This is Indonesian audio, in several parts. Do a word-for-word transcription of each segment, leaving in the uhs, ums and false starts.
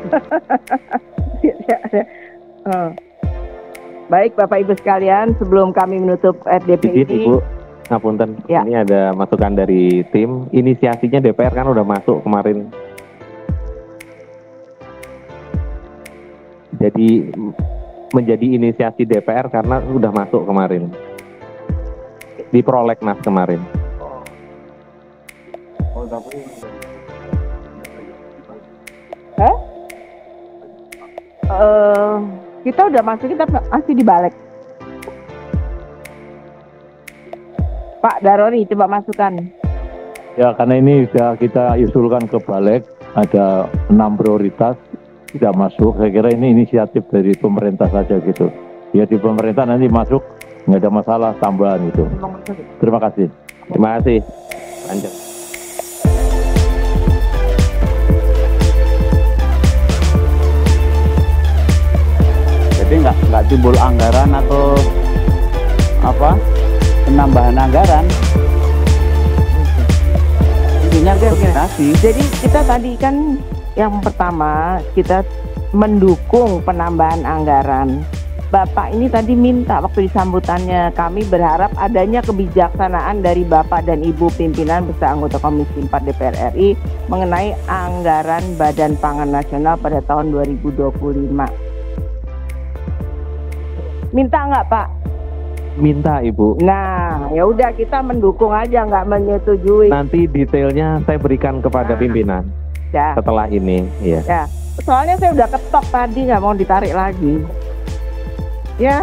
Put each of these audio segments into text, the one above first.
Oh. Baik Bapak Ibu sekalian, sebelum kami menutup R D P Izin ini, Ibu, ngapunten, ya. Ini ada masukan dari tim. Inisiasinya D P R kan udah masuk kemarin. Jadi menjadi inisiasi D P R karena sudah masuk kemarin di prolegnas kemarin. Oh, tapi Hah? Uh, kita udah masuk, kita masih di balik. Pak Daroni, coba masukkan. ya karena ini sudah kita usulkan ke balik, ada enam prioritas tidak masuk. Saya kira ini inisiatif dari pemerintah saja gitu. Ya di pemerintah nanti masuk nggak ada masalah tambahan itu. Terima kasih. Terima kasih. Lanjut. Jadi nggak nggak timbul anggaran atau apa penambahan anggaran. Intinya koordinasi. Jadi kita tadi kan yang pertama kita mendukung penambahan anggaran. Bapak ini tadi minta waktu di sambutannya, kami berharap adanya kebijaksanaan dari Bapak dan Ibu pimpinan beserta anggota Komisi empat D P R R I mengenai anggaran Badan Pangan Nasional pada tahun dua ribu dua puluh lima. Minta nggak Pak? Minta Ibu. Nah, ya udah kita mendukung aja, nggak menyetujui. Nanti detailnya saya berikan kepada Nah. pimpinan Ya. setelah ini. Ya. Ya, soalnya saya udah ketok tadi, nggak mau ditarik lagi. Ya.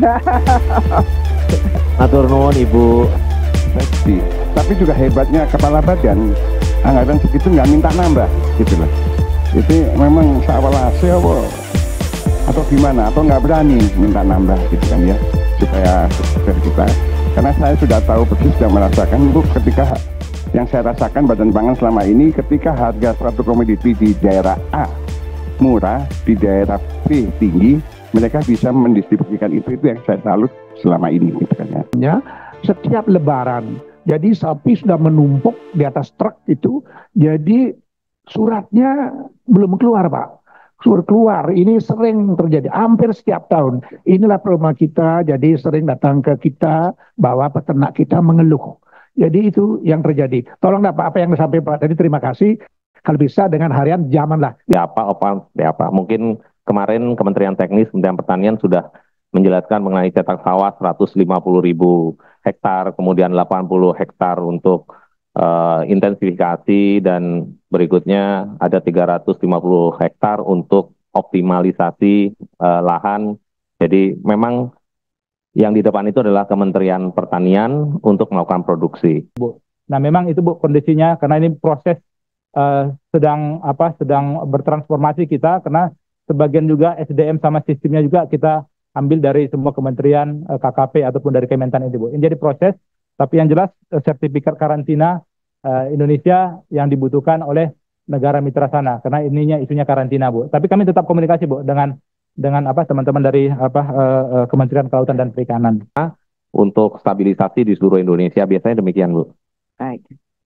Matur nuwun Ibu. Pasti. Tapi juga hebatnya kepala badan anggaran segitu nggak minta nambah gitu loh. Itu memang sawalase apa atau gimana, atau nggak berani minta nambah gitu kan ya, supaya supaya kita, karena saya sudah tahu persis, sudah merasakan Bu, ketika yang saya rasakan Badan Pangan selama ini, ketika harga suatu komoditi di daerah A murah, di daerah B tinggi, mereka bisa mendistribusikan itu. Itu yang saya salut selama ini gitu kan ya. Setiap lebaran, jadi sapi sudah menumpuk di atas truk itu, jadi suratnya belum keluar Pak. Surat keluar, ini sering terjadi hampir setiap tahun. Inilah problema kita, jadi sering datang ke kita bahwa peternak kita mengeluh. Jadi itu yang terjadi. Tolong Pak, apa yang disampaikan Pak tadi, terima kasih. Kalau bisa dengan harian zaman lah. Ya apa, apa, ya apa. Mungkin kemarin Kementerian Teknis, Kementerian Pertanian sudah menjelaskan mengenai cetak sawah seratus lima puluh ribu hektar, kemudian delapan puluh hektar untuk uh, intensifikasi, dan berikutnya ada tiga ratus lima puluh hektar untuk optimalisasi uh, lahan. Jadi memang yang di depan itu adalah Kementerian Pertanian untuk melakukan produksi. Bu. Nah memang itu Bu kondisinya, karena ini proses uh, sedang apa sedang bertransformasi kita, karena sebagian juga S D M sama sistemnya juga kita ambil dari semua kementerian, uh, K K P ataupun dari Kementan itu Bu. Ini jadi proses, tapi yang jelas uh, sertifikat karantina uh, Indonesia yang dibutuhkan oleh negara mitra sana, karena ininya isunya karantina Bu. Tapi kami tetap komunikasi Bu dengan dengan apa teman-teman dari apa uh, uh, Kementerian Kelautan dan Perikanan. Untuk stabilisasi di seluruh Indonesia, biasanya demikian Bu. Baik.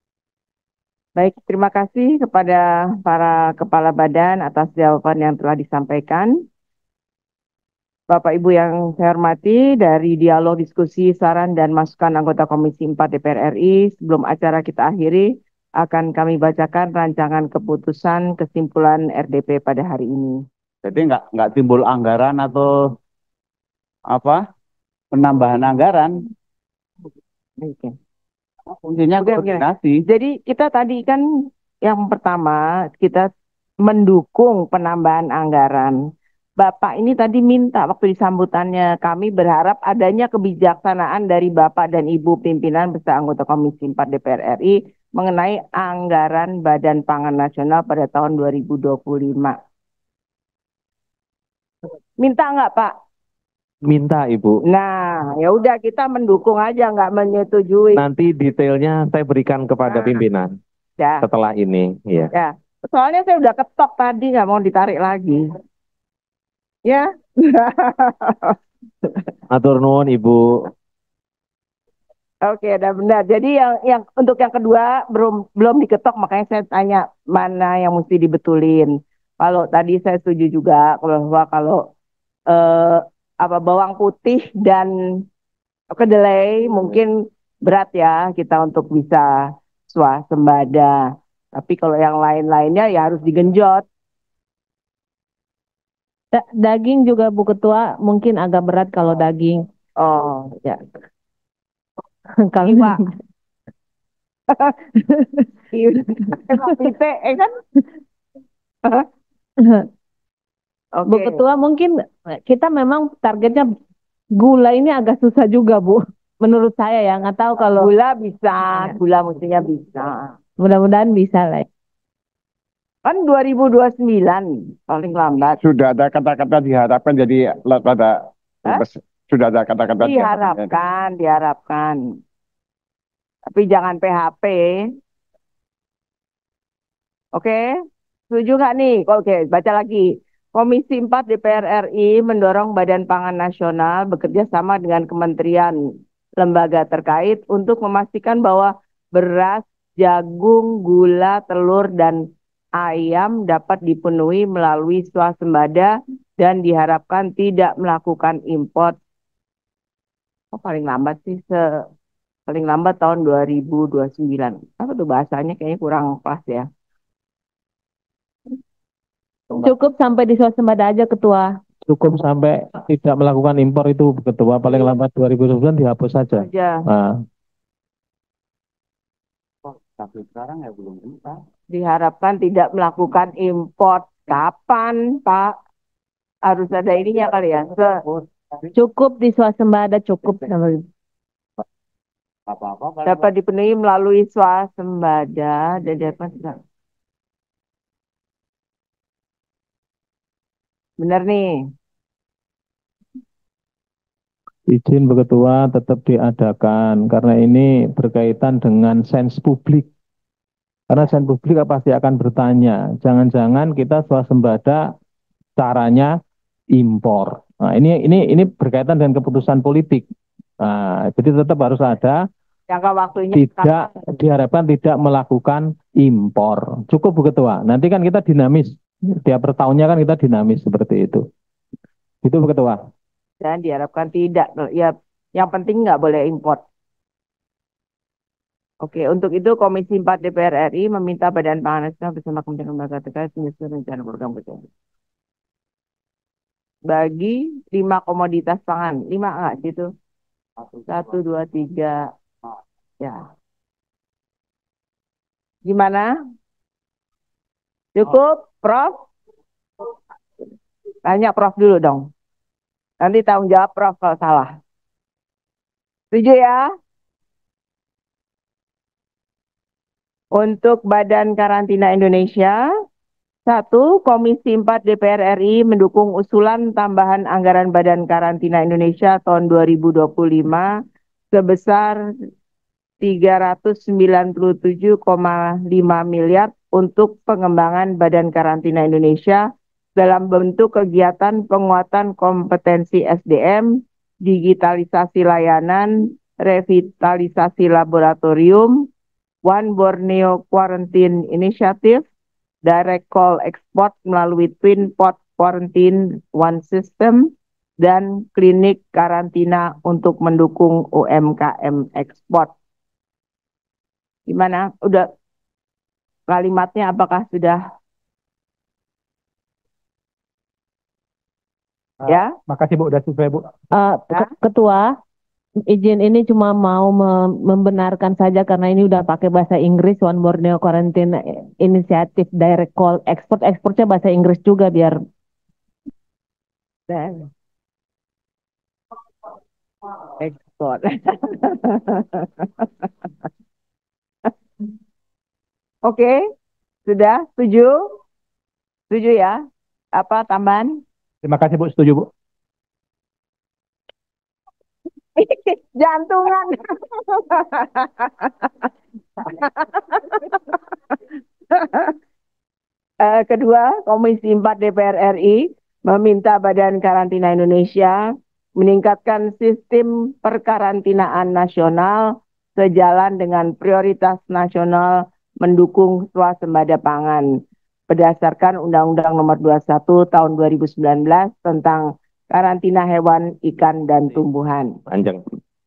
Baik, terima kasih kepada para kepala badan atas jawaban yang telah disampaikan. Bapak Ibu yang saya hormati, dari dialog, diskusi, saran, dan masukan anggota Komisi empat D P R R I, sebelum acara kita akhiri, akan kami bacakan rancangan keputusan kesimpulan R D P pada hari ini. Jadi nggak nggak timbul anggaran atau apa penambahan anggaran. Oke. Fungsinya Oke, oke. koordinasi. Jadi kita tadi kan yang pertama kita mendukung penambahan anggaran. Bapak ini tadi minta waktu di sambutannya, kami berharap adanya kebijaksanaan dari Bapak dan Ibu pimpinan beserta anggota Komisi empat D P R R I mengenai anggaran Badan Pangan Nasional pada tahun dua ribu dua puluh lima. Minta nggak Pak? Minta Ibu. Nah, ya udah kita mendukung aja, nggak menyetujui. Nanti detailnya saya berikan kepada Nah. pimpinan Ya. setelah ini. Ya. Ya, soalnya saya udah ketok tadi, nggak mau ditarik lagi. Ya. Matur nuwun Ibu. Oke, udah benar. Jadi yang yang untuk yang kedua belum belum diketok, makanya saya tanya mana yang mesti dibetulin. Kalau tadi saya setuju juga bahwa kalau eh, apa bawang putih dan kedelai mungkin berat ya kita untuk bisa swasembada. Tapi kalau yang lain-lainnya ya harus digenjot. Da- daging juga Bu Ketua mungkin agak berat kalau daging. Oh ya. Kalau Iwa. Emang pite, eh kan? Bu Oke. Ketua mungkin kita memang targetnya gula ini agak susah juga Bu. Menurut saya ya, nggak tahu kalau Gula bisa, gula mestinya bisa. mudah-mudahan bisa lah. Kan dua ribu dua puluh sembilan paling lambat. Sudah ada kata-kata diharapkan jadi la- pada Hah? sudah ada kata-kata Diharapkan, diharapkan. Tapi jangan P H P. Oke, setuju nggak nih? Oke, baca lagi. Komisi empat D P R R I mendorong Badan Pangan Nasional bekerja sama dengan kementerian lembaga terkait untuk memastikan bahwa beras, jagung, gula, telur, dan ayam dapat dipenuhi melalui swasembada dan diharapkan tidak melakukan impor. Oh, paling lambat sih, se paling lambat tahun dua ribu dua puluh sembilan. Apa tuh bahasanya kayaknya kurang pas ya. Cukup sampai di swasembada aja Ketua. Cukup sampai tidak melakukan impor itu Ketua, paling lambat dua ribu dua puluh sembilan dihapus saja. Aja. Nah, Tapi sekarang ya belum bisa. Diharapkan tidak melakukan impor. Kapan, Pak? Harus ada ininya kali ya. Se- Cukup di swasembada cukup. Apa-apa kalau dapat dipenuhi melalui swasembada dan dapat benar nih. izin Bu Ketua tetap diadakan karena ini berkaitan dengan sens publik. Karena sens publik pasti akan bertanya, jangan-jangan kita swasembada caranya impor. Nah, ini ini ini berkaitan dengan keputusan politik. Nah, jadi tetap harus ada, Jangka waktunya tidak diharapkan tidak melakukan impor. Cukup Bu Ketua. Nanti kan kita dinamis. Tiap per tahunnya kan kita dinamis seperti itu. Itu Bu Ketua. dan diharapkan tidak. Ya, yang penting nggak boleh impor. Oke, untuk itu Komisi empat D P R R I meminta Badan Pangan Nasional bersama Kementerian Lembaga terkait menyusun rencana program kerja bagi lima komoditas pangan. Lima nggak situ? Satu, dua, tiga. Ya. Gimana? Cukup, Prof? Tanya Prof dulu dong. Nanti tanggung jawab Prof kalau salah. Setuju ya? Untuk Badan Karantina Indonesia, satu, Komisi empat D P R R I mendukung usulan tambahan anggaran Badan Karantina Indonesia tahun dua ribu dua puluh lima sebesar tiga ratus sembilan puluh tujuh koma lima miliar untuk pengembangan Badan Karantina Indonesia dalam bentuk kegiatan penguatan kompetensi S D M, digitalisasi layanan, revitalisasi laboratorium, One Borneo Quarantine Initiative, Direct Call Export melalui Twin Port Quarantine One System, dan klinik karantina untuk mendukung U M K M ekspor. Gimana? Udah kalimatnya apakah sudah ya? Makasih Bu, udah selesai Bu. Eh, Ke- Ketua, izin ini cuma mau me- membenarkan saja karena ini udah pakai bahasa Inggris, One Borneo Quarantine Initiative Direct Call Export, ekspornya bahasa Inggris juga biar Ekspor. Oke, sudah setuju? Setuju ya? Apa tambahan? Terima kasih Bu, setuju Bu. Jantungan. Eh, kedua, Komisi empat D P R R I meminta Badan Karantina Indonesia meningkatkan sistem perkarantinaan nasional sejalan dengan prioritas nasional mendukung swasembada pangan. berdasarkan Undang-Undang Nomor dua puluh satu Tahun dua ribu sembilan belas tentang karantina hewan, ikan, dan tumbuhan. Panjang.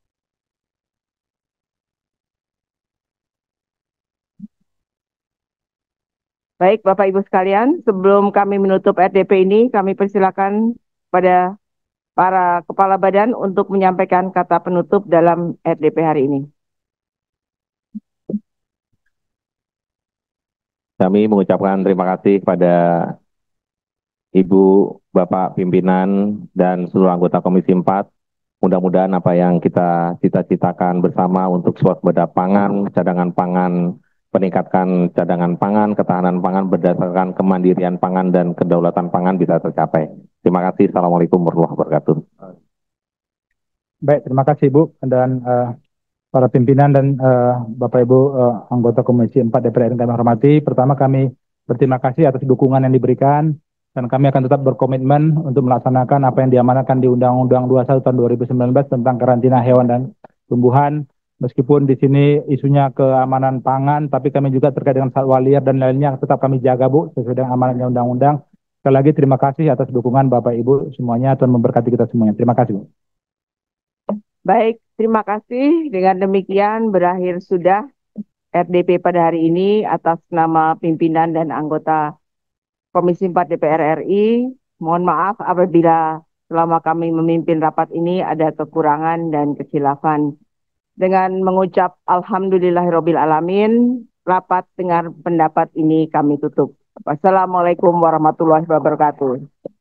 Baik, Bapak Ibu sekalian, sebelum kami menutup R D P ini, kami persilakan pada para kepala badan untuk menyampaikan kata penutup dalam R D P hari ini. Kami mengucapkan terima kasih pada Ibu, Bapak pimpinan, dan seluruh anggota Komisi empat. Mudah-mudahan apa yang kita cita-citakan bersama untuk swasembada pangan, cadangan pangan, peningkatkan cadangan pangan, ketahanan pangan berdasarkan kemandirian pangan dan kedaulatan pangan bisa tercapai. Terima kasih. Assalamualaikum warahmatullahi wabarakatuh. Baik, terima kasih Ibu dan uh, para pimpinan dan uh, Bapak Ibu uh, anggota Komisi empat D P R R yang kami hormati. Pertama kami berterima kasih atas dukungan yang diberikan dan kami akan tetap berkomitmen untuk melaksanakan apa yang diamanatkan di Undang-Undang dua puluh satu Tahun dua ribu sembilan belas tentang karantina hewan dan tumbuhan. Meskipun di sini isunya keamanan pangan, tapi kami juga terkait dengan satwa liar dan lainnya tetap kami jaga Bu sesuai dengan amanatnya undang-undang. Sekali lagi terima kasih atas dukungan Bapak Ibu semuanya. Tuhan memberkati kita semuanya. Terima kasih Bu. Baik, terima kasih. Dengan demikian berakhir sudah R D P pada hari ini atas nama pimpinan dan anggota Komisi empat D P R R I. Mohon maaf apabila selama kami memimpin rapat ini ada kekurangan dan kehilafan. Dengan mengucap Alhamdulillahirabbil alamin, rapat dengar pendapat ini kami tutup. Wassalamualaikum warahmatullahi wabarakatuh.